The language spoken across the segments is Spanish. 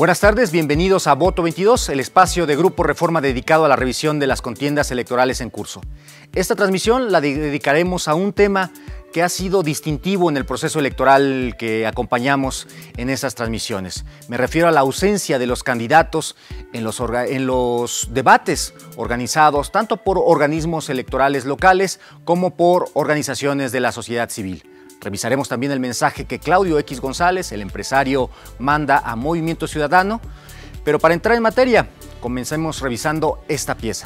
Buenas tardes, bienvenidos a Voto 22, el espacio de Grupo Reforma dedicado a la revisión de las contiendas electorales en curso. Esta transmisión la dedicaremos a un tema que ha sido distintivo en el proceso electoral que acompañamos en esas transmisiones. Me refiero a la ausencia de los candidatos en los debates organizados tanto por organismos electorales locales como por organizaciones de la sociedad civil. Revisaremos también el mensaje que Claudio X González, el empresario, manda a Movimiento Ciudadano. Pero para entrar en materia, comencemos revisando esta pieza.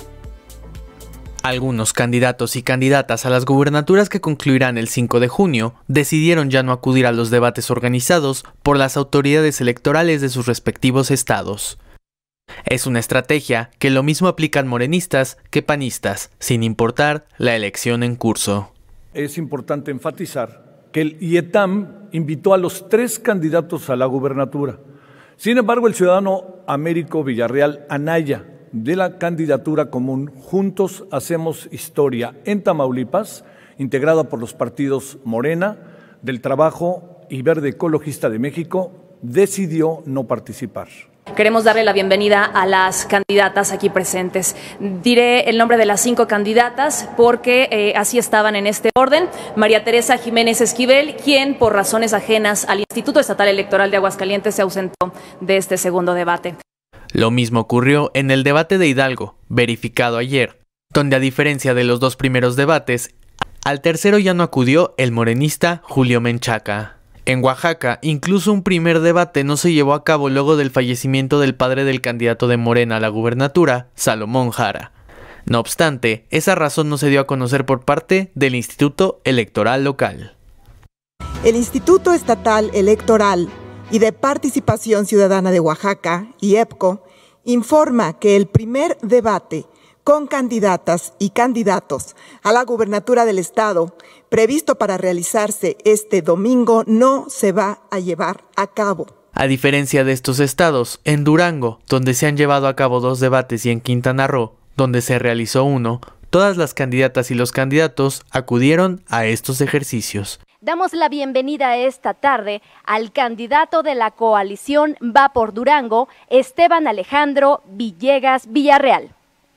Algunos candidatos y candidatas a las gubernaturas que concluirán el 5 de junio decidieron ya no acudir a los debates organizados por las autoridades electorales de sus respectivos estados. Es una estrategia que lo mismo aplican morenistas que panistas, sin importar la elección en curso. Es importante enfatizar que el IETAM invitó a los 3 candidatos a la gubernatura. Sin embargo, el ciudadano Américo Villarreal Anaya, de la candidatura común Juntos Hacemos Historia en Tamaulipas, integrada por los partidos Morena, del Trabajo y Verde Ecologista de México, decidió no participar. Queremos darle la bienvenida a las candidatas aquí presentes. Diré el nombre de las 5 candidatas porque así estaban en este orden. María Teresa Jiménez Esquivel, quien por razones ajenas al Instituto Estatal Electoral de Aguascalientes se ausentó de este segundo debate. Lo mismo ocurrió en el debate de Hidalgo, verificado ayer, donde a diferencia de los 2 primeros debates, al tercero ya no acudió el morenista Julio Menchaca. En Oaxaca, incluso un primer debate no se llevó a cabo luego del fallecimiento del padre del candidato de Morena a la gubernatura, Salomón Jara. No obstante, esa razón no se dio a conocer por parte del Instituto Electoral Local. El Instituto Estatal Electoral y de Participación Ciudadana de Oaxaca, IEPCO, informa que el primer debate con candidatas y candidatos a la gubernatura del estado, previsto para realizarse este domingo, no se va a llevar a cabo. A diferencia de estos estados, en Durango, donde se han llevado a cabo 2 debates, y en Quintana Roo, donde se realizó uno, todas las candidatas y los candidatos acudieron a estos ejercicios. Damos la bienvenida esta tarde al candidato de la coalición Va por Durango, Esteban Alejandro Villegas Villarreal.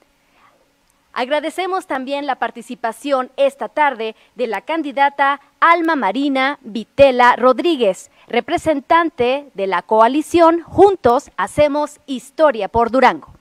Agradecemos también la participación esta tarde de la candidata Alma Marina Vitela Rodríguez, representante de la coalición Juntos Hacemos Historia por Durango.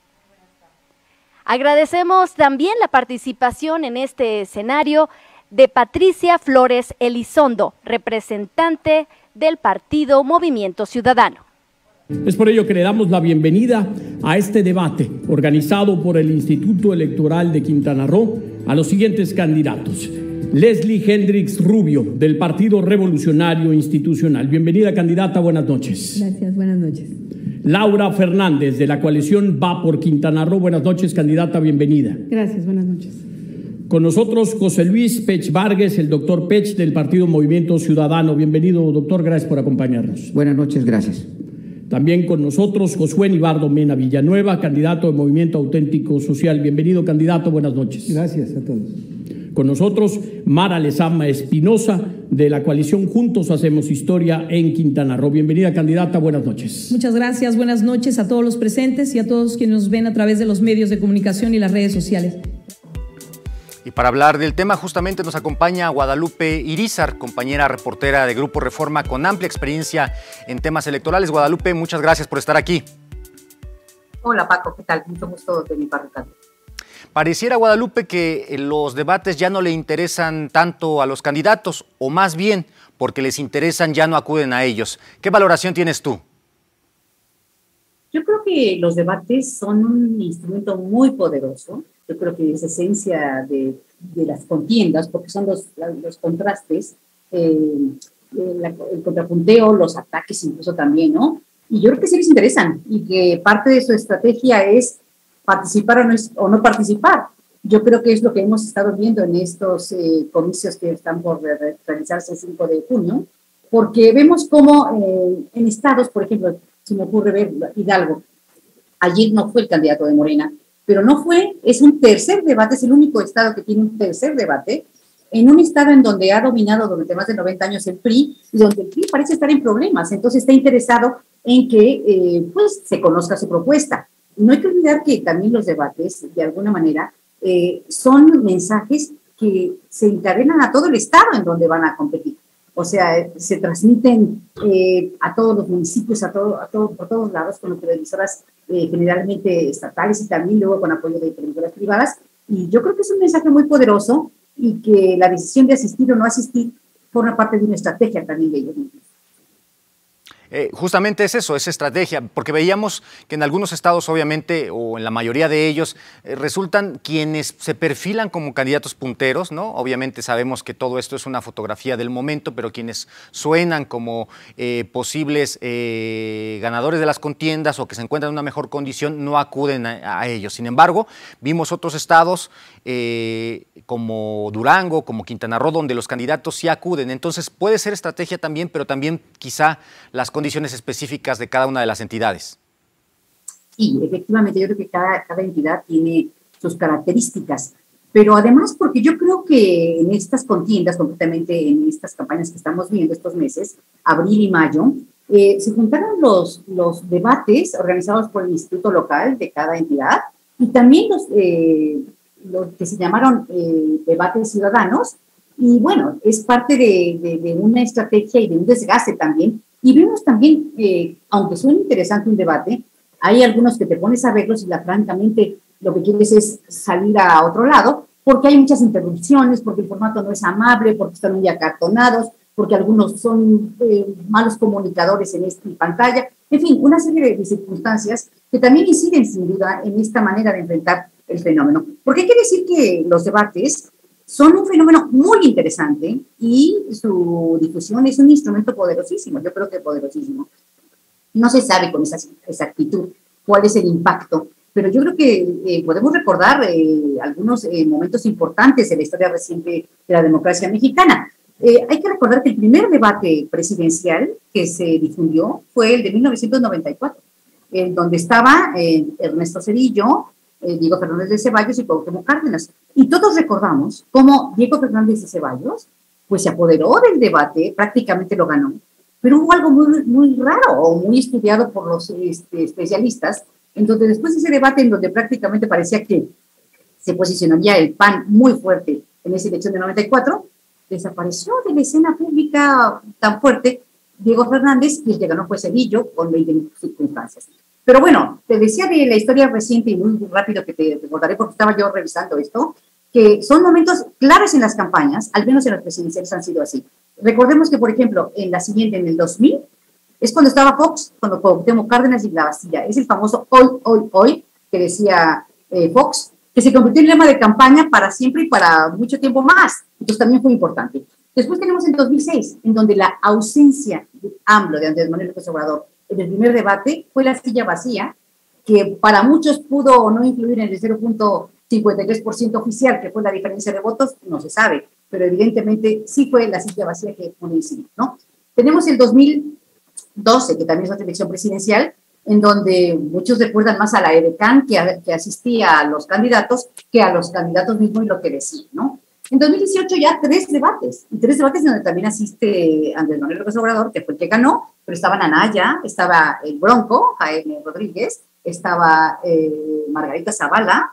Agradecemos también la participación en este escenario de Patricia Flores Elizondo, representante del partido Movimiento Ciudadano. Es por ello que le damos la bienvenida a este debate organizado por el Instituto Electoral de Quintana Roo a los siguientes candidatos. Leslie Hendrix Rubio, del Partido Revolucionario Institucional. Bienvenida, candidata, buenas noches. Gracias, buenas noches. Laura Fernández, de la coalición Va por Quintana Roo. Buenas noches, candidata, bienvenida. Gracias, buenas noches. Con nosotros José Luis Pech Vargas, el doctor Pech, del Partido Movimiento Ciudadano. Bienvenido, doctor, gracias por acompañarnos. Buenas noches, gracias. También con nosotros Josué Nibardo Mena Villanueva, candidato de Movimiento Auténtico Social. Bienvenido, candidato, buenas noches. Gracias a todos. Con nosotros Mara Lezama Espinosa, de la coalición Juntos Hacemos Historia en Quintana Roo. Bienvenida, candidata, buenas noches. Muchas gracias, buenas noches a todos los presentes y a todos quienes nos ven a través de los medios de comunicación y las redes sociales. Y para hablar del tema justamente nos acompaña Guadalupe Irizar, compañera reportera de Grupo Reforma con amplia experiencia en temas electorales. Guadalupe, muchas gracias por estar aquí. Hola Paco, ¿qué tal? Mucho gusto de mi parte también. Pareciera, Guadalupe, que los debates ya no le interesan tanto a los candidatos, o más bien, porque les interesan, ya no acuden a ellos. ¿Qué valoración tienes tú? Yo creo que los debates son un instrumento muy poderoso. Yo creo que es esencia de las contiendas, porque son los contrastes, el contrapunteo, los ataques incluso también, ¿no? Y yo creo que sí les interesan y que parte de su estrategia es participar o no participar. Yo creo que es lo que hemos estado viendo en estos comicios que están por realizarse el 5 de junio, porque vemos cómo en estados, por ejemplo, se me ocurre ver Hidalgo, ayer no fue el candidato de Morena, pero no fue, es un tercer debate, es el único estado que tiene un tercer debate, en un estado en donde ha dominado durante más de 90 años el PRI, y donde el PRI parece estar en problemas, entonces está interesado en que pues se conozca su propuesta. No hay que olvidar que también los debates, de alguna manera, son mensajes que se encadenan a todo el estado en donde van a competir. O sea, se transmiten a todos los municipios, por todos lados, con televisoras generalmente estatales y también luego con apoyo de televisoras privadas. Y yo creo que es un mensaje muy poderoso y que la decisión de asistir o no asistir forma parte de una estrategia también de ellos mismos. Justamente es eso, es estrategia, porque veíamos que en algunos estados, obviamente, o en la mayoría de ellos, resultan quienes se perfilan como candidatos punteros, ¿no? Obviamente sabemos que todo esto es una fotografía del momento, pero quienes suenan como posibles ganadores de las contiendas o que se encuentran en una mejor condición no acuden a ellos. Sin embargo, vimos otros estados como Durango, como Quintana Roo, donde los candidatos sí acuden. Entonces puede ser estrategia también, pero también quizá las condiciones específicas de cada una de las entidades. Sí, efectivamente, yo creo que cada entidad tiene sus características, pero además porque yo creo que en estas contiendas, concretamente en estas campañas que estamos viendo estos meses, abril y mayo, se juntaron los debates organizados por el instituto local de cada entidad y también los que se llamaron debates ciudadanos, y bueno, es parte de una estrategia y de un desgaste también. Y vemos también, aunque suene interesante un debate, hay algunos que te pones a verlos y francamente lo que quieres es salir a otro lado, porque hay muchas interrupciones, porque el formato no es amable, porque están muy acartonados, porque algunos son malos comunicadores en esta pantalla. En fin, una serie de circunstancias que también inciden sin duda en esta manera de enfrentar el fenómeno. Porque hay que decir que los debates son un fenómeno muy interesante y su difusión es un instrumento poderosísimo, yo creo que poderosísimo. No se sabe con esa exactitud cuál es el impacto, pero yo creo que podemos recordar algunos momentos importantes en la historia reciente de la democracia mexicana. Hay que recordar que el primer debate presidencial que se difundió fue el de 1994, en donde estaba Ernesto Zedillo, Diego Fernández de Ceballos y Cuauhtémoc Cárdenas. Y todos recordamos cómo Diego Fernández de Ceballos pues se apoderó del debate, prácticamente lo ganó. Pero hubo algo muy, muy raro o muy estudiado por los especialistas, en donde después de ese debate, en donde prácticamente parecía que se posicionaría el PAN muy fuerte en esa elección de 94, desapareció de la escena pública tan fuerte Diego Fernández y el que ganó fue Zedillo con 20 circunstancias. Pero bueno, te decía de la historia reciente y muy rápido que te recordaré porque estaba yo revisando esto, que son momentos claves en las campañas, al menos en las presidenciales han sido así. Recordemos que, por ejemplo, en la siguiente, en el 2000, es cuando estaba Fox, cuando Cuauhtémoc Cárdenas y la Bastilla. Es el famoso hoy, hoy, hoy, que decía Fox, que se convirtió en lema de campaña para siempre y para mucho tiempo más. Entonces también fue importante. Después tenemos el 2006, en donde la ausencia de AMLO, de Andrés Manuel López Obrador, en el primer debate fue la silla vacía, que para muchos pudo o no incluir en el 0.53% oficial, que fue la diferencia de votos, no se sabe, pero evidentemente sí fue la silla vacía que pone encima, ¿no? Tenemos el 2012, que también es otra elección presidencial, en donde muchos recuerdan más a la edecán que asistía a los candidatos que a los candidatos mismos y lo que decían, ¿no? En 2018 ya tres debates donde también asiste Andrés Manuel López Obrador, que fue el que ganó, pero estaban Anaya, estaba el Bronco, Jaime Rodríguez, estaba Margarita Zavala,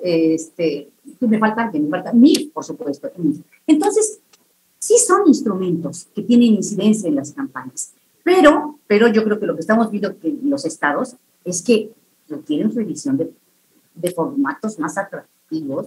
me falta alguien, me falta MIF, por supuesto. Entonces, sí son instrumentos que tienen incidencia en las campañas, pero yo creo que lo que estamos viendo en los estados es que tienen revisión de formatos más atractivos,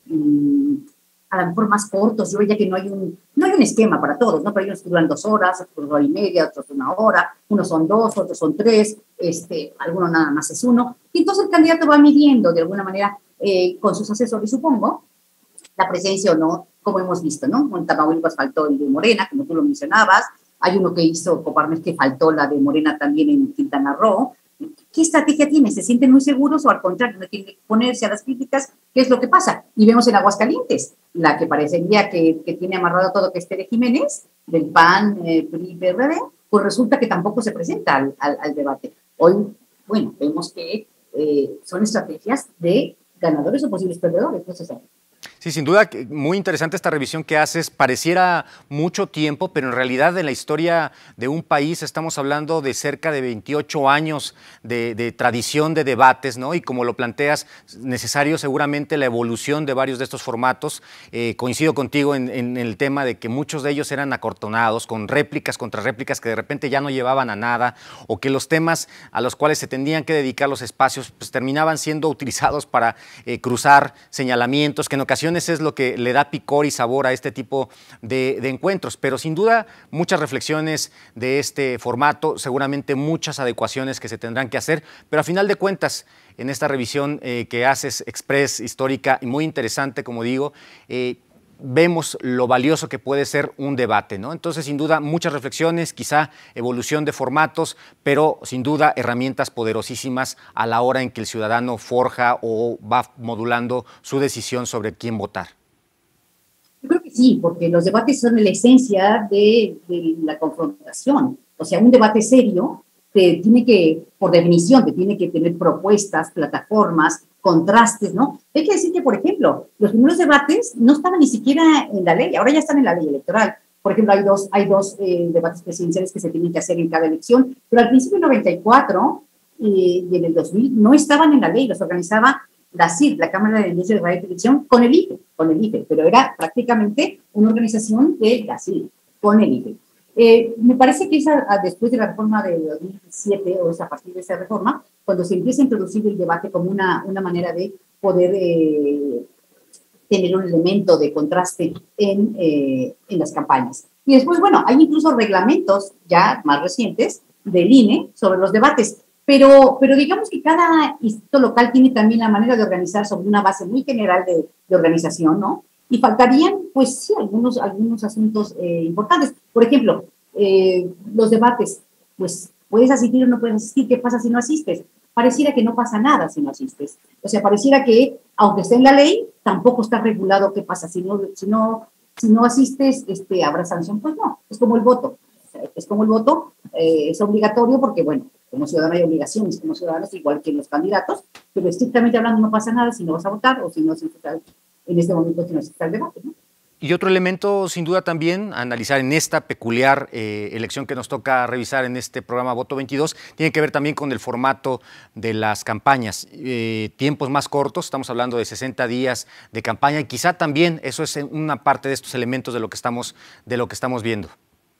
a lo mejor más cortos. Yo veía que no hay un esquema para todos, ¿no? Pero hay unos que duran 2 horas, otros 1 hora y media, otros 1 hora, unos son 2, otros son 3, algunos nada más es 1. Y entonces el candidato va midiendo de alguna manera con sus asesores, supongo, la presencia o no, como hemos visto, ¿no? En Tamaulipas faltó el de Morena, como tú lo mencionabas. Hay uno que hizo Coparmex que faltó la de Morena también en Quintana Roo. ¿Qué estrategia tiene? ¿Se sienten muy seguros o al contrario, no tienen que ponerse a las críticas? ¿Qué es lo que pasa? Y vemos en Aguascalientes, la que parecería que tiene amarrado todo, que es Tere Jiménez, del PAN, PRI, PRD, pues resulta que tampoco se presenta al debate. Hoy, bueno, vemos que son estrategias de ganadores o posibles perdedores, no se sabe. Sí, sin duda, muy interesante esta revisión que haces. Pareciera mucho tiempo, pero en realidad en la historia de un país estamos hablando de cerca de 28 años de tradición de debates, ¿no? Y como lo planteas, necesario seguramente la evolución de varios de estos formatos. Coincido contigo en el tema de que muchos de ellos eran acortonados, con réplicas contra réplicas que de repente ya no llevaban a nada, o que los temas a los cuales se tendrían que dedicar los espacios pues terminaban siendo utilizados para cruzar señalamientos, que en ocasiones es lo que le da picor y sabor a este tipo de encuentros, pero sin duda muchas reflexiones de este formato, seguramente muchas adecuaciones que se tendrán que hacer, pero a final de cuentas en esta revisión que haces express, histórica y muy interesante, como digo, vemos lo valioso que puede ser un debate, ¿no? Entonces, sin duda, muchas reflexiones, quizá evolución de formatos, pero sin duda herramientas poderosísimas a la hora en que el ciudadano forja o va modulando su decisión sobre quién votar. Yo creo que sí, porque los debates son la esencia de la confrontación. O sea, un debate serio te tiene que, por definición, te tiene que tener propuestas, plataformas, contrastes, ¿no? Hay que decir que, por ejemplo, los primeros debates no estaban ni siquiera en la ley, ahora ya están en la ley electoral. Por ejemplo, hay dos debates presidenciales que se tienen que hacer en cada elección, pero al principio del 94 y en el 2000 no estaban en la ley, los organizaba la CID, la Cámara de Industria de Radio y Televisión, con el IFE, pero era prácticamente una organización de la CID, con el IFE. Me parece que después de la reforma de 2007, o a partir de esa reforma, cuando se empieza a introducir el debate como una manera de poder tener un elemento de contraste en las campañas. Y después, bueno, hay incluso reglamentos ya más recientes del INE sobre los debates, pero digamos que cada instituto local tiene también la manera de organizar sobre una base muy general de organización, ¿no? Y faltarían, pues sí, algunos asuntos importantes. Por ejemplo, los debates, pues puedes asistir o no puedes asistir, ¿qué pasa si no asistes? Pareciera que no pasa nada si no asistes. O sea, pareciera que, aunque esté en la ley, tampoco está regulado qué pasa. Si no asistes, habrá sanción. Pues no, es como el voto. O sea, es como el voto, es obligatorio porque, bueno, como ciudadano hay obligaciones, como ciudadanos igual que los candidatos, pero estrictamente hablando no pasa nada si no vas a votar o si no asistes en este momento que no está el debate, ¿no? Y otro elemento, sin duda, también a analizar en esta peculiar elección que nos toca revisar en este programa Voto 22, tiene que ver también con el formato de las campañas. Tiempos más cortos, estamos hablando de 60 días de campaña, y quizá también eso es una parte de estos elementos de lo que estamos viendo.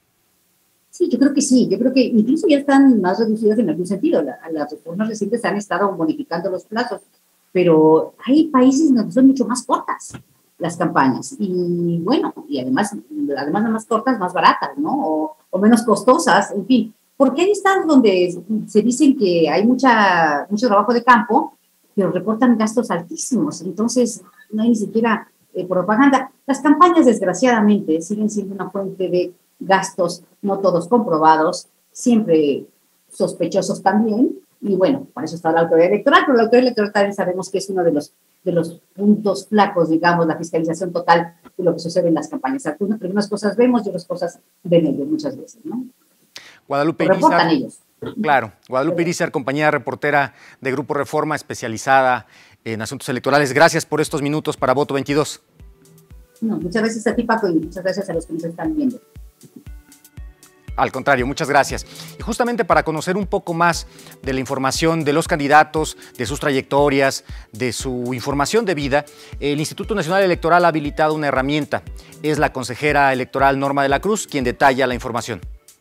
Sí, yo creo que sí. Yo creo que incluso ya están más reducidas en algún sentido. Las reformas recientes han estado modificando los plazos, pero hay países donde son mucho más cortas las campañas y bueno, y además de más cortas, más baratas, ¿no? O menos costosas, en fin. Porque hay estados donde se dicen que hay mucho trabajo de campo, pero reportan gastos altísimos, entonces no hay ni siquiera propaganda. Las campañas, desgraciadamente, siguen siendo una fuente de gastos, no todos comprobados, siempre sospechosos también, y bueno, por eso está la autoridad electoral, pero la autoridad electoral también sabemos que es uno de los puntos flacos, digamos, la fiscalización total de lo que sucede en las campañas. Algunas cosas vemos y otras cosas ven ellos muchas veces, ¿no? Guadalupe reportan ellos. Claro, Guadalupe Irizar, compañera reportera de Grupo Reforma, especializada en asuntos electorales. Gracias por estos minutos para Voto 22. No, muchas gracias a ti, Paco, y muchas gracias a los que nos están viendo. Al contrario, muchas gracias. Y justamente para conocer un poco más de la información de los candidatos, de sus trayectorias, de su información de vida, el Instituto Nacional Electoral ha habilitado una herramienta. Es la consejera electoral Norma de la Cruz quien detalla la información.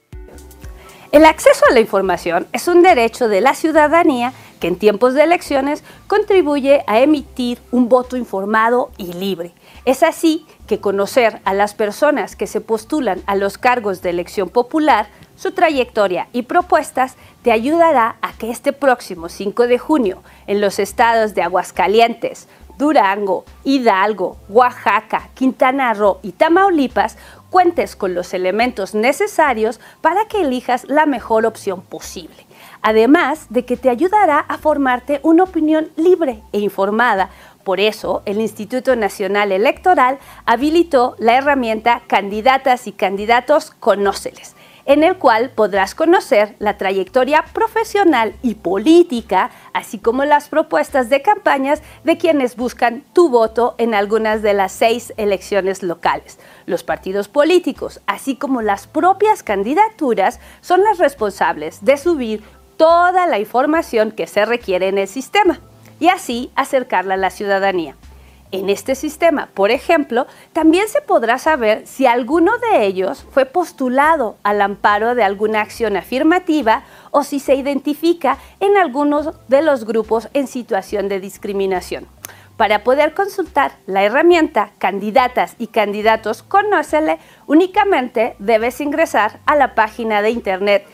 El acceso a la información es un derecho de la ciudadanía que en tiempos de elecciones contribuye a emitir un voto informado y libre. Es así que conocer a las personas que se postulan a los cargos de elección popular, su trayectoria y propuestas te ayudará a que este próximo 5 de junio en los estados de Aguascalientes, Durango, Hidalgo, Oaxaca, Quintana Roo y Tamaulipas cuentes con los elementos necesarios para que elijas la mejor opción posible. Además de que te ayudará a formarte una opinión libre e informada. Por eso, el Instituto Nacional Electoral habilitó la herramienta Candidatas y Candidatos Conóceles. en el cual podrás conocer la trayectoria profesional y política, así como las propuestas de campañas de quienes buscan tu voto en algunas de las 6 elecciones locales. Los partidos políticos, así como las propias candidaturas, son las responsables de subir toda la información que se requiere en el sistema y así acercarla a la ciudadanía. En este sistema, por ejemplo, también se podrá saber si alguno de ellos fue postulado al amparo de alguna acción afirmativa o si se identifica en algunos de los grupos en situación de discriminación. Para poder consultar la herramienta Candidatas y Candidatos Conócele, únicamente debes ingresar a la página de internet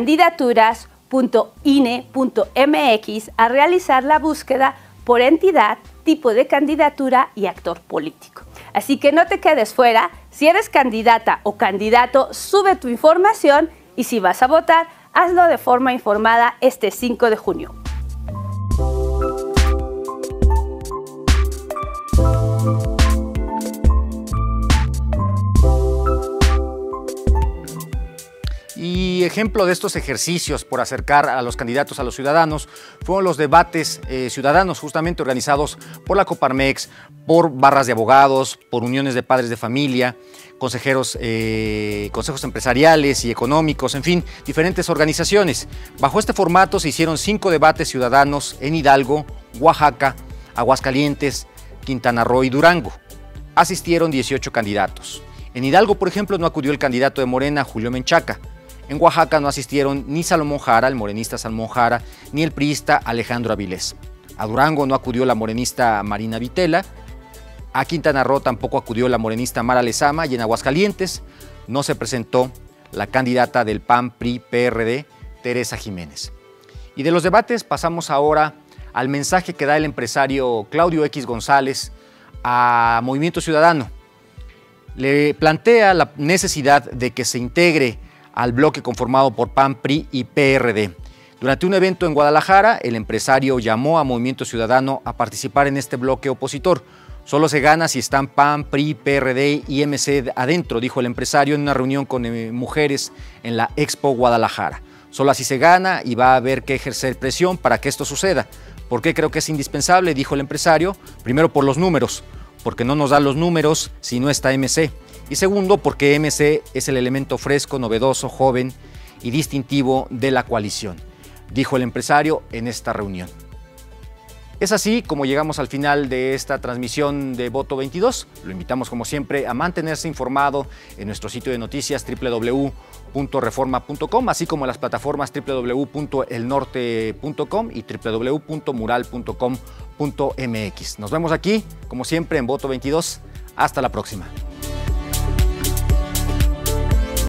candidaturas.ine.mx a realizar la búsqueda por entidad, tipo de candidatura y actor político. Así que no te quedes fuera. Si eres candidata o candidato, sube tu información y si vas a votar, hazlo de forma informada este 5 de junio. Y ejemplo de estos ejercicios por acercar a los candidatos a los ciudadanos fueron los debates ciudadanos justamente organizados por la Coparmex, por barras de abogados, por uniones de padres de familia, consejos empresariales y económicos, en fin, diferentes organizaciones. Bajo este formato se hicieron 5 debates ciudadanos en Hidalgo, Oaxaca, Aguascalientes, Quintana Roo y Durango. Asistieron 18 candidatos. En Hidalgo, por ejemplo, no acudió el candidato de Morena, Julio Menchaca. En Oaxaca no asistieron ni Salomón Jara, el morenista Salomón Jara, ni el priista Alejandro Avilés. A Durango no acudió la morenista Marina Vitela. A Quintana Roo tampoco acudió la morenista Mara Lezama. Y en Aguascalientes no se presentó la candidata del PAN, PRI, PRD, Teresa Jiménez. Y de los debates pasamos ahora al mensaje que da el empresario Claudio X González a Movimiento Ciudadano. Le plantea la necesidad de que se integre al bloque conformado por PAN, PRI y PRD. Durante un evento en Guadalajara, el empresario llamó a Movimiento Ciudadano a participar en este bloque opositor. Solo se gana si están PAN, PRI, PRD y MC adentro, dijo el empresario en una reunión con mujeres en la Expo Guadalajara. Solo así se gana y va a haber que ejercer presión para que esto suceda. ¿Por qué creo que es indispensable?, dijo el empresario. Primero, por los números, porque no nos dan los números si no está MC. Y segundo, porque MC es el elemento fresco, novedoso, joven y distintivo de la coalición, dijo el empresario en esta reunión. Es así como llegamos al final de esta transmisión de Voto 22. Lo invitamos, como siempre, a mantenerse informado en nuestro sitio de noticias www.reforma.com, así como en las plataformas www.elnorte.com y www.mural.com.mx. Nos vemos aquí, como siempre, en Voto 22. Hasta la próxima.